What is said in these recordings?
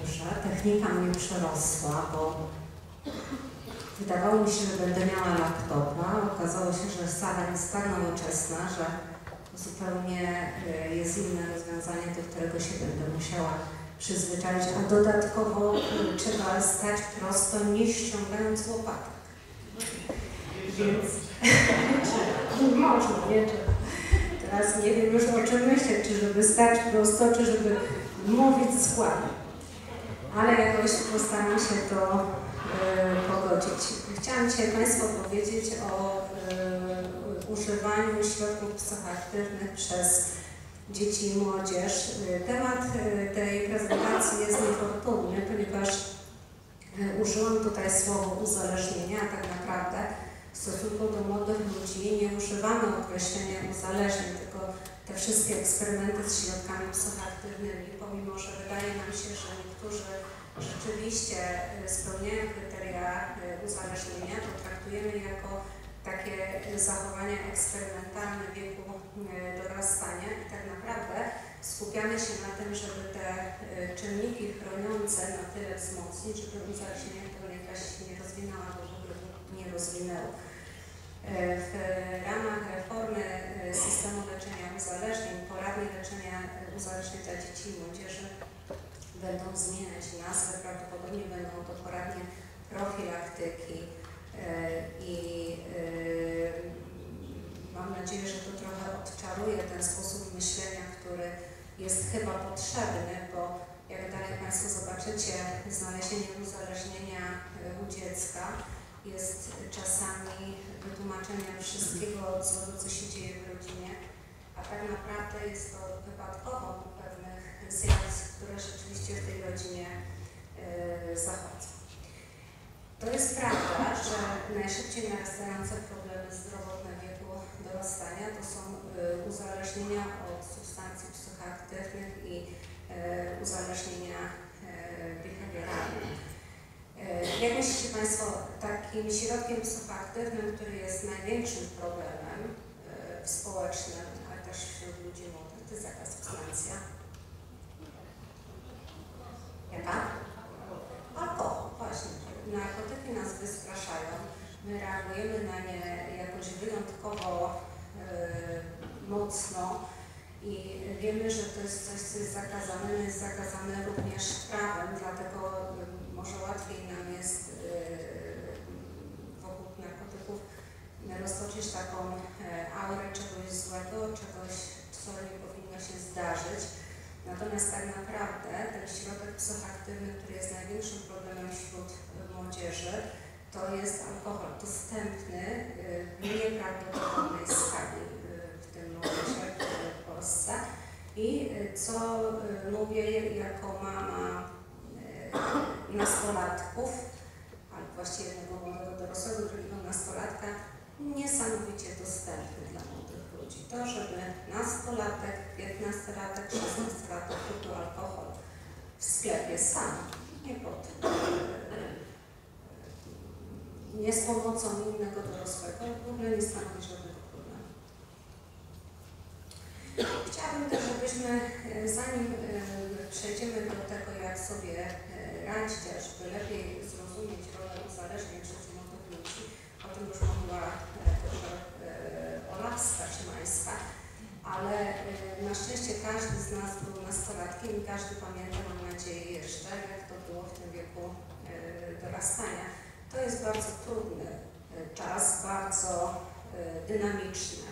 dobrze. Technika mnie przerosła, bo wydawało mi się, że będę miała laptopa. Okazało się, że sala jest tak nowoczesna, że zupełnie jest inne rozwiązanie, do którego się będę musiała przyzwyczaić, a dodatkowo trzeba stać prosto, nie ściągając łopatek. Więc można, nie? Teraz nie wiem już o czym myśleć, czy żeby stać prosto, czy żeby mówić składnie. Ale jakoś postaram się to pogodzić. Chciałam dzisiaj Państwu powiedzieć o używaniu środków psychoaktywnych przez dzieci i młodzież. Temat tej prezentacji jest niefortunny, ponieważ użyłam tutaj słowo uzależnienia, a tak naprawdę w stosunku do młodych ludzi nie używamy określenia uzależnień, tylko te wszystkie eksperymenty z środkami psychoaktywnymi, pomimo że wydaje nam się, że niektórzy rzeczywiście spełniają kryteria uzależnienia, to traktujemy jako takie zachowania eksperymentalne w wieku dorastania i tak naprawdę skupiamy się na tym, żeby te czynniki chroniące na tyle wzmocnić, żeby uzależnienie tego nie rozwinęło, bo w ogóle nie rozwinęło. W ramach reformy systemu leczenia uzależnień, poradni leczenia uzależnień dla dzieci i młodzieży będą zmieniać nazwy, prawdopodobnie będą to poradnie profilaktyki i mam nadzieję, że to trochę odczaruje ten sposób myślenia, który jest chyba potrzebny, bo jak dalej Państwo zobaczycie, znalezienie uzależnienia u dziecka jest czasami wytłumaczeniem wszystkiego złego, co się dzieje w rodzinie, a tak naprawdę jest to wypadkową pewnych zjawisk, które rzeczywiście w tej rodzinie zachodzą. To jest prawda, że najszybciej narastające problemy zdrowotne w wieku dorastania to są uzależnienia od substancji psychoaktywnych i uzależnienia behawioralne. Jak myślicie Państwo, takim środkiem psychoaktywnym, który jest największym problemem społecznym, ale też wśród ludzi młodych, to jest jaka substancja? Jaka? Alkohol, właśnie. Narkotyki nas wystraszają, my reagujemy na nie jakoś wyjątkowo mocno i wiemy, że to jest coś, co jest zakazane, jest zakazane również prawem, dlatego może łatwiej nam jest wokół narkotyków roztoczyć taką aurę czegoś złego, czegoś, co nie powinno się zdarzyć. Natomiast tak naprawdę ten środek psychoaktywny, który jest największym problemem wśród młodzieży, to jest alkohol dostępny w nieprawdopodobnej skali w tym momencie w Polsce. I co mówię jako mama nastolatków, albo właściwie jednego młodego dorosłego, drugiego nastolatka, niesamowicie dostępny dla młodych ludzi. To, żeby nastolatek, 15-latek, 16-latek kupił alkohol w sklepie sam, nie z pomocą innego dorosłego, w ogóle nie stanowi żadnego problemu. Chciałabym też, żebyśmy, zanim przejdziemy do tego, jak sobie radzić, żeby lepiej zrozumieć rolę uzależnień w życiu młodych ludzi, o tym już mówiła profesor Olawska-Szymańska, ale na szczęście każdy z nas był nastolatkiem i każdy pamięta, mam nadzieję jeszcze, jak to było w tym wieku dorastania. To jest bardzo trudny czas, bardzo dynamiczny.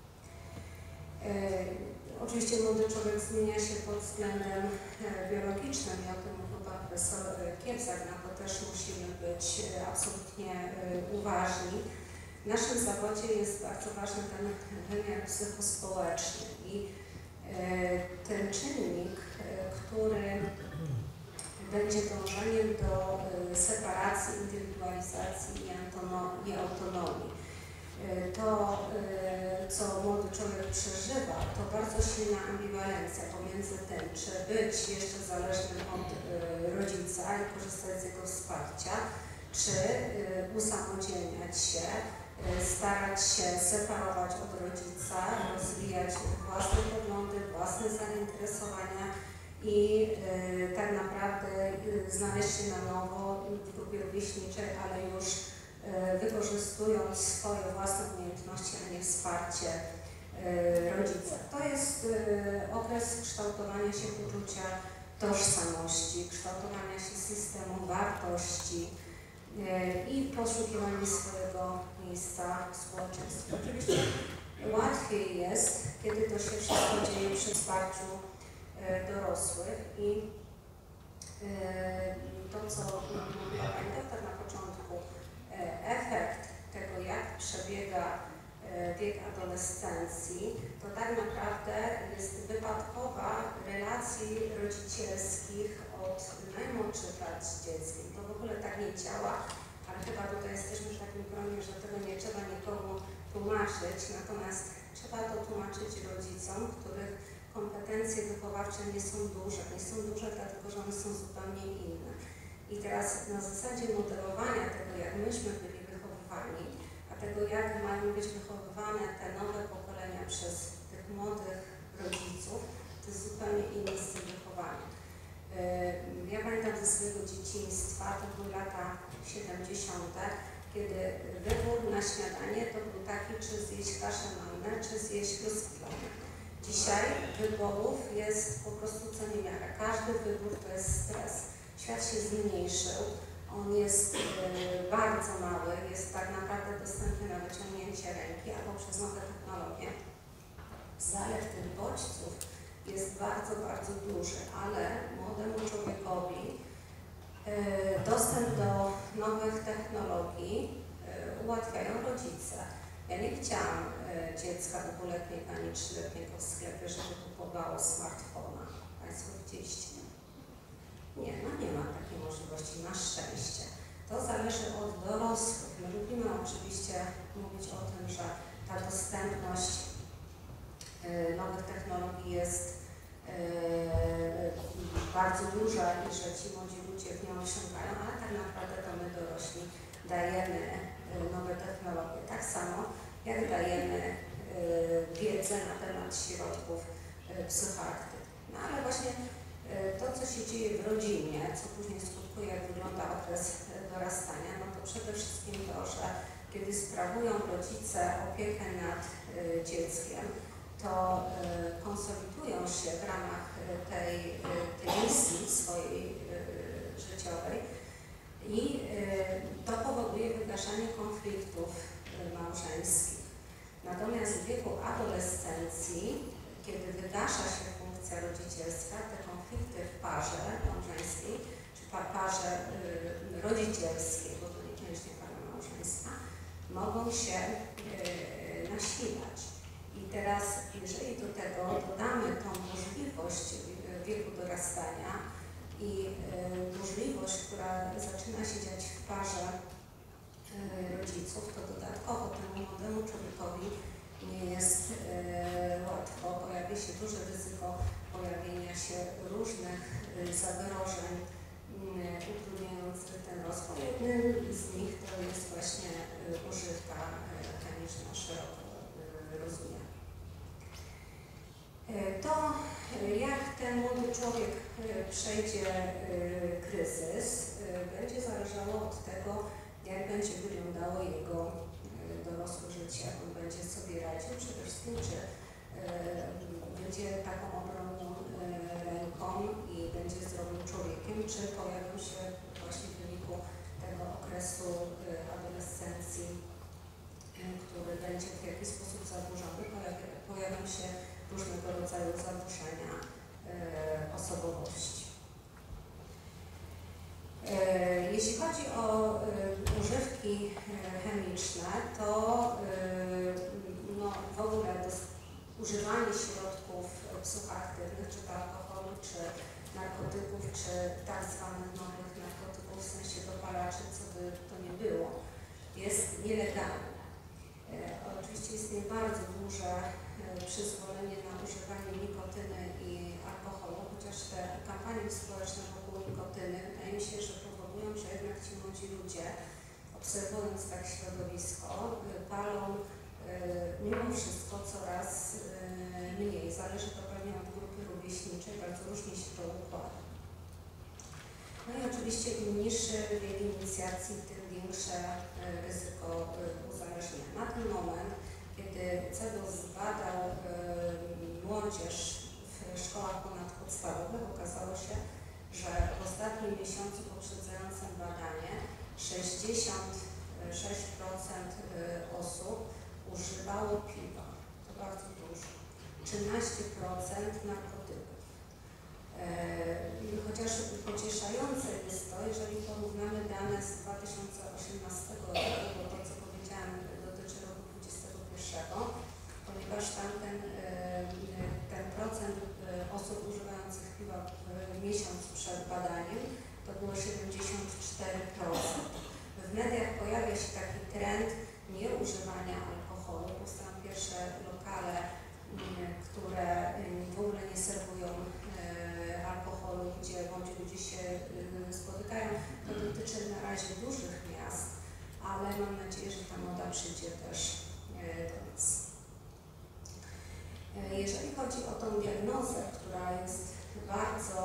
Oczywiście młody człowiek zmienia się pod względem biologicznym i o tym mówił pan profesor Kiepzak, na to też musimy być absolutnie uważni. W naszym zawodzie jest bardzo ważny ten wymiar psychospołeczny i ten czynnik, który będzie dążeniem do separacji, indywidualizacji i autonomii. To, co młody człowiek przeżywa, to bardzo silna ambiwalencja pomiędzy tym, czy być jeszcze zależnym od rodzica i korzystać z jego wsparcia, czy usamodzielniać się, starać się separować od rodzica, rozwijać własne poglądy, własne zainteresowania i tak naprawdę znaleźć się na nowo w grupie rówieśniczej, ale już wykorzystując swoje własne umiejętności, a nie wsparcie rodzica. To jest okres kształtowania się poczucia tożsamości, kształtowania się systemu wartości i poszukiwania swojego miejsca w społeczeństwie. Oczywiście łatwiej jest, kiedy to się wszystko dzieje przy wsparciu dorosłych i to, co mówiła Pani doktor na początku, efekt tego, jak przebiega wiek adolescencji, to tak naprawdę jest wypadkowa relacji rodzicielskich od najmłodszych lat z dzieckiem. To w ogóle tak nie działa, ale chyba tutaj jesteśmy w takim gronie, że tego nie trzeba nikomu tłumaczyć, natomiast trzeba to tłumaczyć rodzicom, których kompetencje wychowawcze nie są duże. Nie są duże dlatego, że one są zupełnie inne. I teraz na zasadzie modelowania tego, jak myśmy byli wychowywani, a tego, jak mają być wychowywane te nowe pokolenia przez tych młodych rodziców, to jest zupełnie inny styl wychowania. Ja pamiętam ze swojego dzieciństwa, to były lata 70., kiedy wybór na śniadanie to był taki, czy zjeść kaszę mannę, czy zjeść rozkwilone. Dzisiaj wyborów jest po prostu co niemiara. Każdy wybór to jest stres. Świat się zmniejszył, on jest bardzo mały, jest tak naprawdę dostępny na wyciągnięcie ręki albo przez nowe technologie. Zalet tych bodźców jest bardzo, bardzo duży, ale młodemu człowiekowi dostęp do nowych technologii ułatwiają rodzice. Ja nie chciałam dziecka dwuletniej ani 3-letniego w sklepie, żeby kupowało smartfona. Państwo widzieliście? Nie, no nie ma takiej możliwości, na szczęście. To zależy od dorosłych. My lubimy oczywiście mówić o tym, że ta dostępność nowych technologii jest bardzo duża i że ci młodzi ludzie w nią osiągają, ale tak naprawdę to my dorośli dajemy nowe technologie. Tak samo jak dajemy wiedzę na temat środków psychoaktywnych. No ale właśnie to, co się dzieje w rodzinie, co później skutkuje, jak wygląda okres dorastania, no to przede wszystkim to, że kiedy sprawują rodzice opiekę nad dzieckiem, to konsolidują się w ramach tej misji swojej życiowej i to powoduje wygaszanie konfliktów małżeńskich. Natomiast w wieku adolescencji, kiedy wygasza się funkcja rodzicielska, te konflikty w parze małżeńskiej, czy parze rodzicielskiej, bo to niekoniecznie para małżeństwa, mogą się nasilać. I teraz, jeżeli do tego dodamy tą możliwość wieku dorastania i możliwość, która zaczyna się dziać w parze rodziców, to dodatkowo temu młodemu człowiekowi nie jest łatwo. Pojawia się duże ryzyko pojawienia się różnych zagrożeń utrudniających ten rozwój. Jednym z nich to jest właśnie używka chemiczna szeroko rozumiana. To, jak ten młody człowiek przejdzie kryzys, będzie zależało od tego, jak będzie wyglądało jego dorosłe życie, jak on będzie sobie radził, przede wszystkim, czy będzie taką obronną ręką i będzie zdrowym człowiekiem, czy pojawią się właśnie w wyniku tego okresu adolescencji, który będzie w jakiś sposób zaburzony, pojawią się różnego rodzaju zaburzenia osobowości. Jeśli chodzi o używki chemiczne, to no, w ogóle używanie środków psychoaktywnych, czy to alkoholu, czy narkotyków, czy tak zwanych nowych narkotyków, w sensie dopalaczy, co by to nie było, jest nielegalne. Oczywiście istnieje bardzo duże przyzwolenie na używanie nikotyny i alkoholu, chociaż te kampanie społeczne wokół nikotyny wydaje mi się, że powodują, że jednak ci młodzi ludzie, obserwując tak środowisko, palą mimo wszystko coraz mniej. Zależy to pewnie od grupy rówieśniczej, bardzo różnie się to układa. No i oczywiście im niższy wiek inicjacji, tym większe ryzyko uzależnienia. Na ten moment, kiedy CEDOS zbadał młodzież w szkołach ponadpodstawowych, okazało się, że w ostatnim miesiącu poprzedzającym badanie 66% osób używało piwa, to bardzo dużo, 13% narkotyków. Chociaż pocieszające jest to, jeżeli porównamy dane z 2018 roku, bo to, co powiedziałam, dotyczy roku 2021, ponieważ tam ten procent osób używających piwa w miesiąc przed badaniem to było 74%. W mediach pojawia się taki trend nieużywania alkoholu. Powstają pierwsze lokale, które w ogóle nie serwują alkoholu, gdzie bądź ludzie się spotykają. To dotyczy na razie dużych miast, ale mam nadzieję, że ta moda przyjdzie też do nas. Jeżeli chodzi o tą diagnozę, która jest bardzo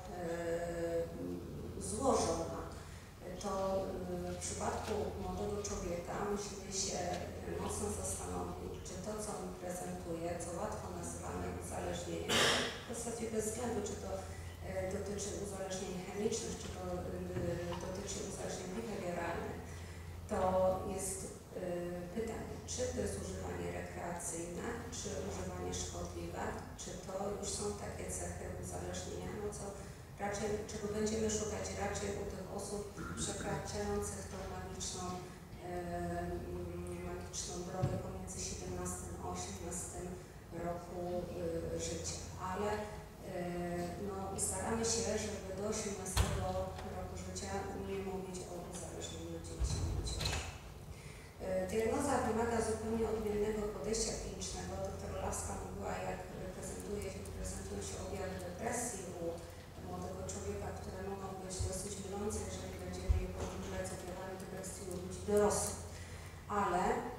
złożona, to w przypadku młodego człowieka musimy się mocno zastanowić, czy to, co on prezentuje, co łatwo nazywamy uzależnieniem, w zasadzie bez względu, czy to dotyczy uzależnień chemicznych, czy to dotyczy uzależnień behawioralnych, to jest pytanie, czy to jest używanie rekreacyjne, czy używanie szkodliwe, czy to już są takie cechy uzależnienia, no co raczej, czego będziemy szukać raczej u tych osób przekraczających tą magiczną drogę pomiędzy 17 a 18 roku życia. Ale no, staramy się, żeby do 18 roku życia nie mówić o uzależnieniu dzieci i młodzieży. Diagnoza wymaga zupełnie odmiennego podejścia klinicznego. Dr. Olawska mówiła, jak prezentują się objawy depresji u młodego człowieka, które mogą być dosyć mylące, jeżeli będziemy je porównywać z objawami depresji u ludzi dorosłych. Ale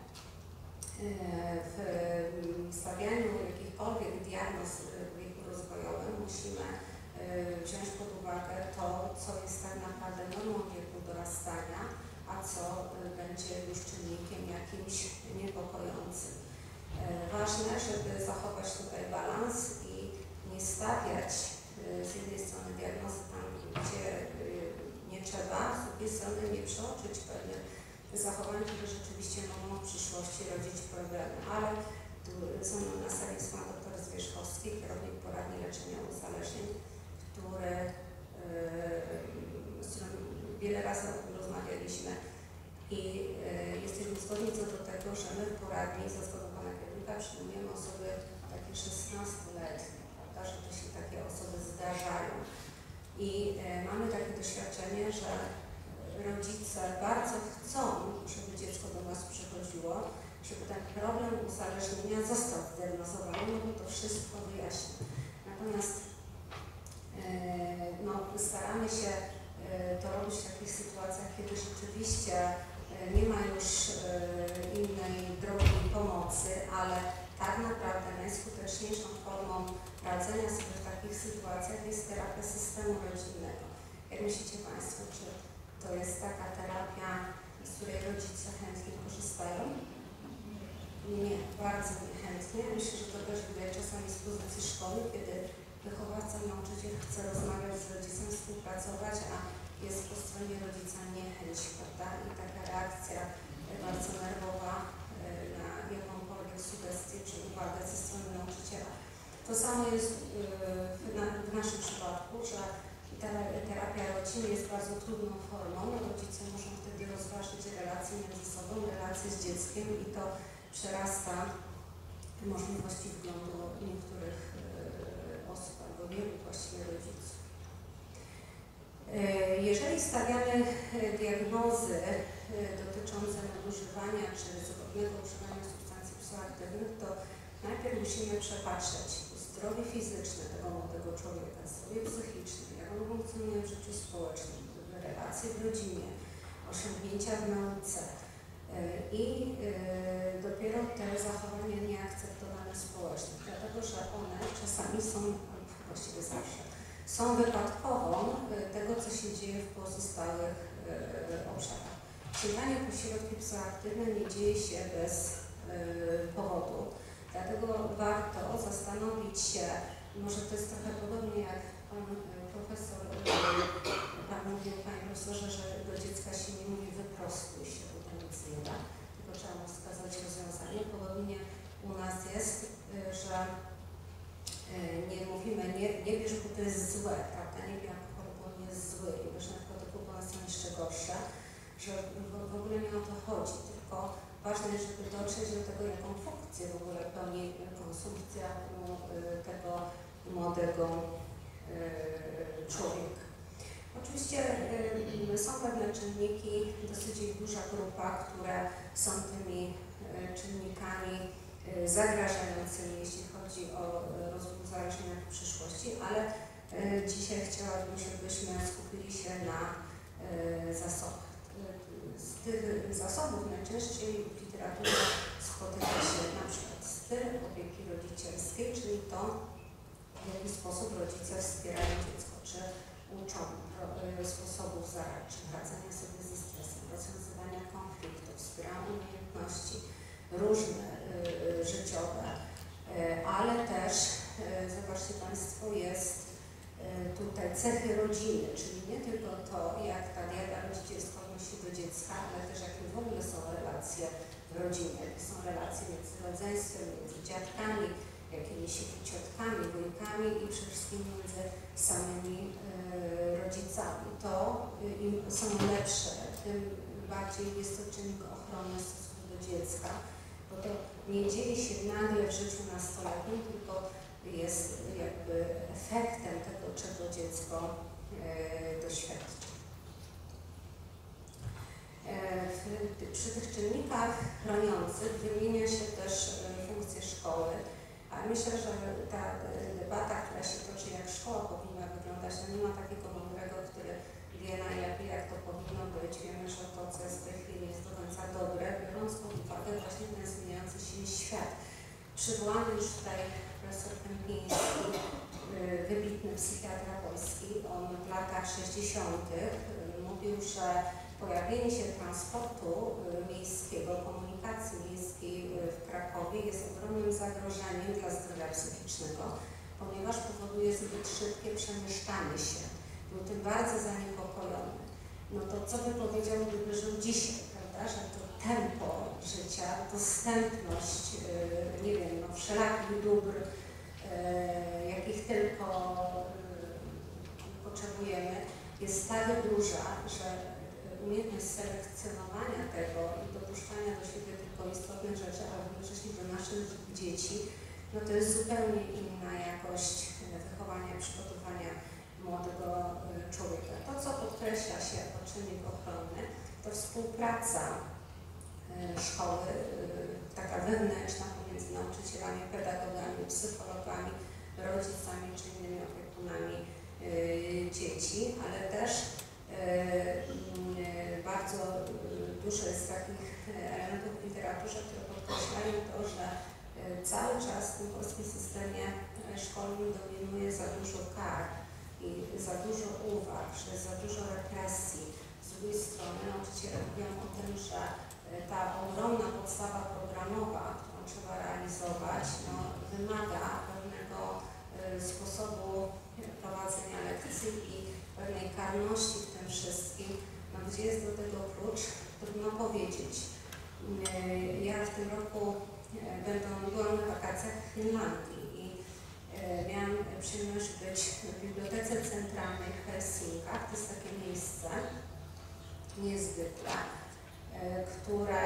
w stawianiu jakichkolwiek diagnoz w wieku rozwojowym musimy wziąć pod uwagę to, co jest tak naprawdę normą wieku dorastania, a co będzie już czynnikiem jakimś niepokojącym. Ważne, żeby zachować tutaj balans i nie stawiać z jednej strony diagnozy tam, gdzie nie trzeba, z drugiej strony nie przeoczyć pewnych zachowań, które rzeczywiście mogą w przyszłości rodzić problemy. Ale tu ze mną na sali jest pan dr Zwierzchowski, kierownik poradni leczenia uzależnień, z którym wiele razy rozmawialiśmy i jesteśmy zgodni co do tego, że my w poradni za zgodą pana kierownika przyjmujemy osoby takie 16-letnie, prawda, że to się takie osoby zdarzają. I mamy takie doświadczenie, że rodzice bardzo chcą, żeby dziecko do nas przychodziło, żeby ten problem uzależnienia został zdiagnozowany, no bo to wszystko wyjaśni. Natomiast no, staramy się to robić w takich sytuacjach, kiedy rzeczywiście nie ma już innej drogi pomocy, ale tak naprawdę najskuteczniejszą formą radzenia sobie w takich sytuacjach jest terapia systemu rodzinnego. Jak myślicie Państwo, czy to jest taka terapia, z której rodzice chętnie korzystają? Nie, bardzo niechętnie. Myślę, że to też widać czasami z pozycji szkoły, kiedy wychowawca, nauczyciel chce rozmawiać z rodzicem, współpracować, a jest po stronie rodzica niechęć, prawda? I taka reakcja bardzo nerwowa na jakąkolwiek sugestię czy uwagę ze strony nauczyciela. To samo jest w naszym przypadku, że terapia rodziny jest bardzo trudną formą. Rodzice muszą wtedy rozważyć relacje między sobą, relacje z dzieckiem i to przerasta możliwości wglądu niektórych osób albo wielu właściwie rodziców. Jeżeli stawiamy diagnozy dotyczące nadużywania czy ryzykownego używania substancji psychoaktywnych, to najpierw musimy przepatrzeć zdrowie fizyczne tego młodego człowieka, zdrowie psychiczne, jak on funkcjonuje w życiu społecznym, relacje w rodzinie, osiągnięcia w nauce i dopiero te zachowania nieakceptowane społecznie, dlatego że one czasami są, właściwie zawsze, są wypadkową tego, co się dzieje w pozostałych obszarach. Sięganie po środki psychoaktywne nie dzieje się bez powodu. Dlatego warto zastanowić się, może to jest trochę podobnie jak pan profesor, pan mówił, panie profesorze, że do dziecka się nie mówi wyprostuj się, bo to nic nie da, tylko trzeba mu wskazać rozwiązanie. Podobnie u nas jest, że nie mówimy, nie bierz, bo to jest złe, prawda, nie bierz alkoholu, bo on jest zły i bierz narkotyków, bo one są jeszcze gorsze, że w ogóle nie o to chodzi, tylko ważne jest, żeby dotrzeć do tego, jaką funkcję w ogóle pełni konsumpcja tego młodego człowieka. Oczywiście są pewne czynniki, dosyć duża grupa, które są tymi czynnikami zagrażającymi, jeśli chodzi o rozwój uzależnienia w przyszłości, ale dzisiaj chciałabym, żebyśmy skupili się na zasobach. Z tych zasobów najczęściej w literaturze spotyka się na przykład styl opieki rodzicielskiej, czyli to, w jaki sposób rodzice wspierają dziecko, czy uczą sposobów zaradczych, radzenia sobie ze stresem, rozwiązywania konfliktów, wspierają umiejętności różne życiowe, ale też, zobaczcie Państwo, jest tutaj cechy rodziny, czyli nie tylko to, jak ta dieta rodzicielska odnosi do dziecka, ale też jakie w ogóle są relacje w rodzinie, jakie są relacje między rodzeństwem, między dziadkami, jakimiś ciotkami, wujkami i przede wszystkim między samymi rodzicami. To im są lepsze, tym bardziej jest to czynnik ochrony w stosunku do dziecka, bo to nie dzieje się nagle w życiu nastoletnim, tylko jest jakby efektem tego, czego dziecko doświadczy. Przy tych czynnikach chroniących wymienia się też funkcje szkoły, a myślę, że ta debata, która się toczy, jak szkoła powinna wyglądać, no nie ma takiego mądrego, który wie najlepiej, jak to powinno być. Wiemy, że to, co jest w tej chwili, jest do końca dobre, biorąc pod uwagę właśnie ten zmieniający się świat. Przywołany już tutaj profesor Kępiński, wybitny psychiatra polski, on w latach 60. mówił, że pojawienie się transportu miejskiego, komunikacji miejskiej w Krakowie jest ogromnym zagrożeniem dla zdrowia psychicznego, ponieważ powoduje zbyt szybkie przemieszczanie się. Był tym bardzo zaniepokojony. No to co by powiedział, gdyby żył dzisiaj, prawda, że to tempo życia, dostępność, nie wiem, no, wszelakich dóbr, jakich tylko potrzebujemy, jest tak duża, że umiejętność selekcjonowania tego i dopuszczania do siebie tylko istotnych rzeczy, a równocześnie do naszych dzieci, no to jest zupełnie inna jakość wychowania i przygotowania młodego człowieka. To, co podkreśla się jako czynnik ochronny, to współpraca szkoły, taka wewnętrzna pomiędzy nauczycielami, pedagogami, psychologami, rodzicami czy innymi opiekunami dzieci, ale też bardzo dużo jest takich elementów w literaturze, które podkreślają to, że cały czas w tym polskim systemie szkolnym dominuje za dużo kar i za dużo uwag, że jest za dużo represji. Z drugiej strony nauczyciele mówią o tym, że ta ogromna podstawa programowa, którą trzeba realizować, no, wymaga pewnego sposobu prowadzenia lekcji i pewnej karności w tym wszystkim. No, gdzie jest do tego klucz? Trudno powiedzieć. Ja w tym roku byłam na wakacjach w Finlandii i miałam przyjemność być w Bibliotece Centralnej w Helsinkach. To jest takie miejsce niezwykłe, które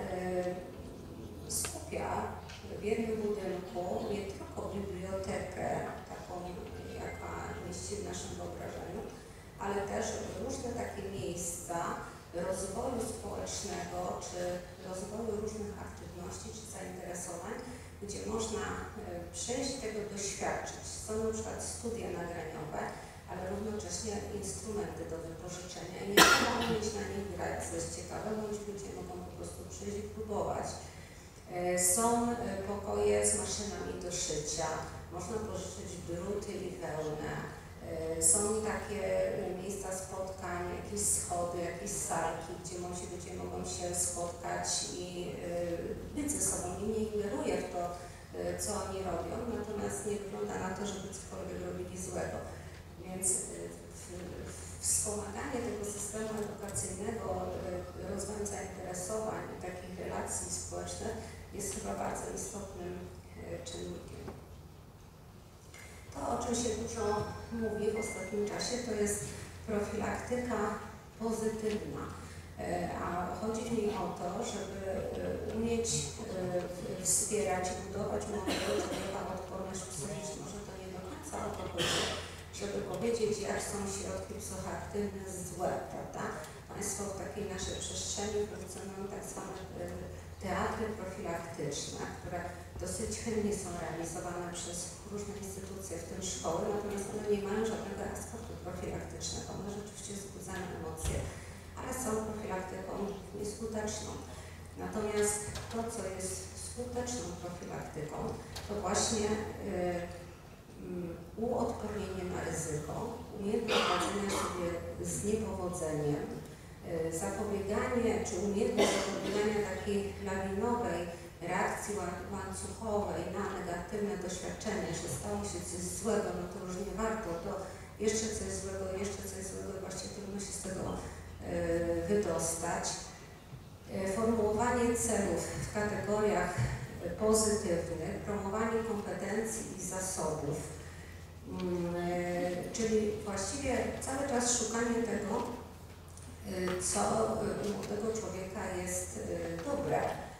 skupia w jednym budynku nie tylko bibliotekę, taką jaka mieści w naszym wyobrażeniu, ale też różne takie miejsca rozwoju społecznego, czy rozwoju różnych aktywności, czy zainteresowań, gdzie można przejść tego doświadczyć. Są na przykład studia nagraniowe, ale równocześnie instrumenty do wypożyczenia i nie trzeba mieć na nich grać, co jest ciekawe, bądź ludzie mogą po prostu przyjść i próbować. Są pokoje z maszynami do szycia, można pożyczyć druty i wełnę. Są takie miejsca spotkań, jakieś schody, jakieś salki, gdzie ludzie mogą się spotkać i być ze sobą. Nie ingeruję w to, co oni robią, natomiast nie wygląda na to, żeby cokolwiek robili złego. Więc wspomaganie tego systemu edukacyjnego, rozwojem zainteresowań i takich relacji społecznych jest chyba bardzo istotnym czynnikiem. To, o czym się dużo mówi w ostatnim czasie, to jest profilaktyka pozytywna. A chodzi mi o to, żeby umieć wspierać i budować młodego człowieka odporność psychiczną, że to nie do końca o to chodzi, żeby powiedzieć, jak są środki psychoaktywne złe, prawda? Państwo w takiej naszej przestrzeni funkcjonują tak zwane teatry profilaktyczne, które dosyć chętnie są realizowane przez różne instytucje, w tym szkoły, natomiast one nie mają żadnego aspektu profilaktycznego. One rzeczywiście wzbudzają emocje, ale są profilaktyką nieskuteczną. Natomiast to, co jest skuteczną profilaktyką, to właśnie uodpornienie na ryzyko, umiejętność radzenia sobie z niepowodzeniem, zapobieganie czy umiejętność zapobiegania takiej lawinowej reakcji łańcuchowej na negatywne doświadczenie, że stało się coś złego, no to już nie warto, to jeszcze coś złego, właściwie trudno się z tego wydostać. Formułowanie celów w kategoriach pozytywnych, promowanie kompetencji i zasobów, czyli właściwie cały czas szukanie tego, co u młodego człowieka jest dobre.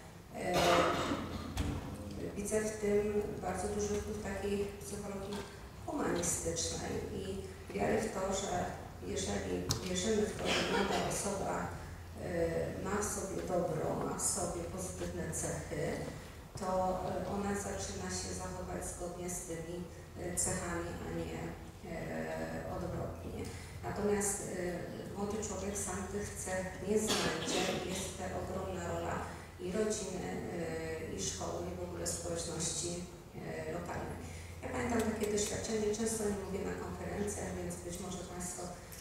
Widzę w tym bardzo duży wpływ takiej psychologii humanistycznej i wiary w to, że jeżeli wierzymy w to, że młoda osoba ma w sobie dobro, ma w sobie pozytywne cechy, to ona zaczyna się zachować zgodnie z tymi cechami, a nie odwrotnie. Natomiast młody człowiek sam tych cech nie znajdzie, jest to ogromna rola i rodziny, i szkoły, i w ogóle społeczności lokalnej. Ja pamiętam takie doświadczenie, często nie mówię na konferencjach, więc być może Państwo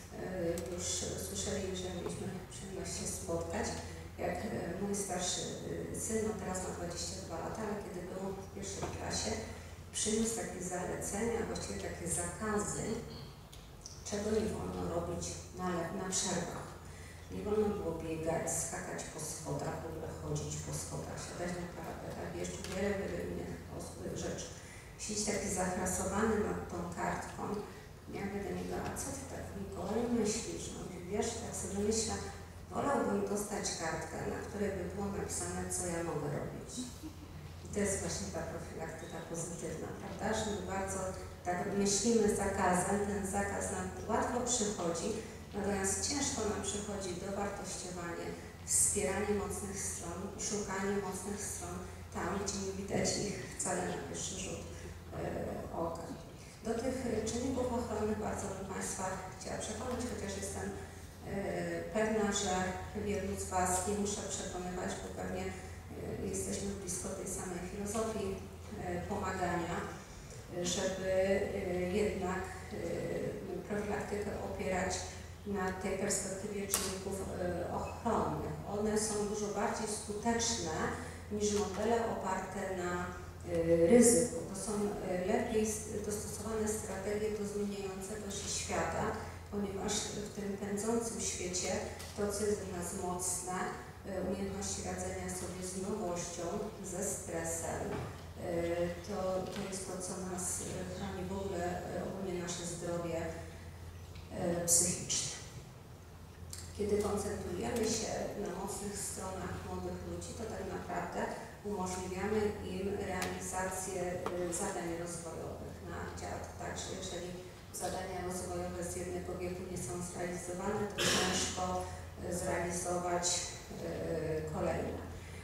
już słyszeli, że mieliśmy przyjemność się spotkać, jak mój starszy syn, no teraz ma 22 lata, ale kiedy był w pierwszej klasie, przyniósł takie zalecenia, właściwie takie zakazy, czego nie wolno robić na przerwach. Nie wolno było biegać, skakać po schodach, w ogóle chodzić po schodach, siadać na parapetach, jeszcze wiele innych rzeczy. Siedzieć taki zafrasowany nad tą kartką, ja mówię do niego, a co ty tak, Mikołaju, myślisz? No wiesz, tak sobie myślę, wolałbym dostać kartkę, na której by było napisane, co ja mogę robić. I to jest właśnie ta profilaktyka pozytywna, prawda? Że my bardzo tak myślimy zakazem, ten zakaz nam łatwo przychodzi, natomiast ciężko nam przychodzi dowartościowanie, wspieranie mocnych stron, szukanie mocnych stron tam, gdzie nie widać ich wcale na pierwszy rzut oka. Do tych czynników ochronnych bardzo bym Państwa chciała przekonać, chociaż jestem pewna, że wielu z Was nie muszę przekonywać, bo pewnie jesteśmy blisko tej samej filozofii pomagania, żeby jednak profilaktykę opierać na tej perspektywie czynników ochronnych. One są dużo bardziej skuteczne niż modele oparte na ryzyku. To są lepiej dostosowane strategie do zmieniającego się świata, ponieważ w tym pędzącym świecie to, co jest dla nas mocne, umiejętności radzenia sobie z nowością, ze stresem, to jest to, co nas chroni w ogóle, ogólnie nasze zdrowie psychiczne. Kiedy koncentrujemy się na mocnych stronach młodych ludzi, to tak naprawdę umożliwiamy im realizację zadań rozwojowych na dziad. Także jeżeli zadania rozwojowe z jednego wieku nie są zrealizowane, to ciężko zrealizować kolejne.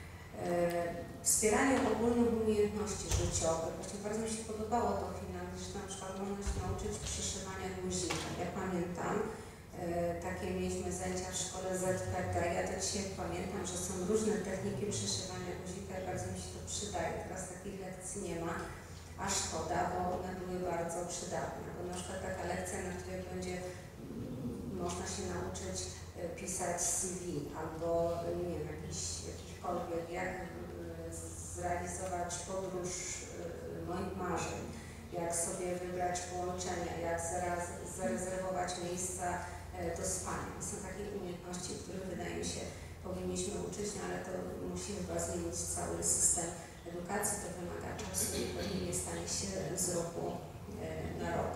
Wspieranie ogólnych umiejętności życiowych. Właśnie bardzo mi się podobało to w Finlandii, że na przykład można się nauczyć przyszywania guzika. Ja pamiętam, Takie mieliśmy zajęcia w szkole ZPT. Ja do dzisiaj pamiętam, że są różne techniki przyszywania guzika i bardzo mi się to przydaje. Teraz takich lekcji nie ma, a szkoda, bo one były bardzo przydatne. Bo na przykład taka lekcja, na której będzie można się nauczyć pisać CV albo nie wiem, jakichkolwiek, jak zrealizować podróż moich marzeń, jak sobie wybrać połączenia, jak zarezerwować miejsca do spania. To są takie umiejętności, których wydaje mi się powinniśmy uczyć, no ale to musi chyba zmienić cały system edukacji, to wymaga czasu i pewnie nie stanie się z roku na rok.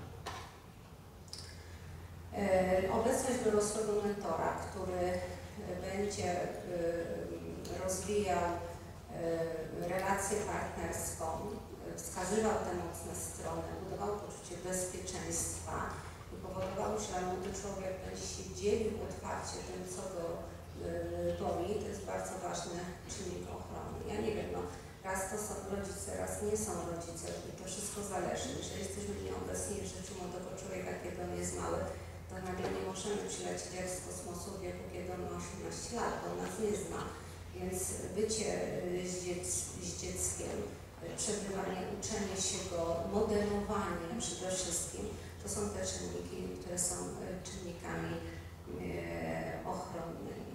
Obecność dorosłego mentora, który będzie rozwijał relację partnerską, wskazywał te mocne strony, budował poczucie bezpieczeństwa i powodował, że młody człowiek będzie się dzielił otwarcie tym, co go boli. To jest bardzo ważny czynnik ochrony. Ja nie wiem, no, raz to są rodzice, raz nie są rodzice i to wszystko zależy. Jeżeli jesteśmy nieobecni w życiu młodego człowieka, kiedy on jest mały, to nagle nie możemy przylecieć jak z kosmosu w wieku, kiedy on ma 18 lat, bo on nas nie zna. Więc bycie z dzieckiem, przebywanie, uczenie się go, modelowanie przede wszystkim, to są te czynniki, które są czynnikami ochronnymi.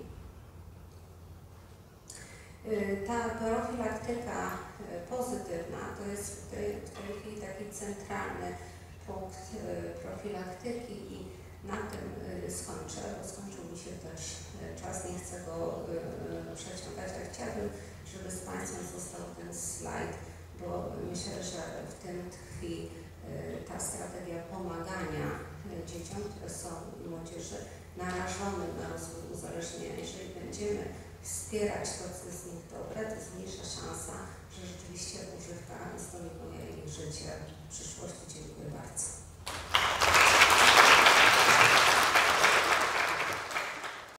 Ta profilaktyka pozytywna to jest w tej chwili taki centralny punkt profilaktyki i na tym skończę, bo skończył mi się też czas, nie chcę go przeciągać, ale chciałabym, żeby z Państwem został ten slajd, bo myślę, że w tym tkwi ta strategia pomagania dzieciom, które są i młodzieży narażonym na rozwój uzależnienia. Jeżeli będziemy wspierać to, co jest z nich dobre, to jest mniejsza szansa, że rzeczywiście używka zdominuje ich życie w przyszłości.